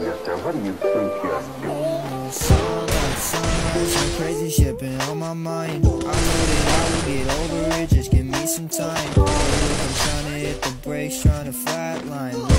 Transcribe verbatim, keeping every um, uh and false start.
mister. What do you think you're doing? Some crazy shit been on my mind. I know that I will get over it, just give me some time. I'm trying to hit the brakes, trying to flatline.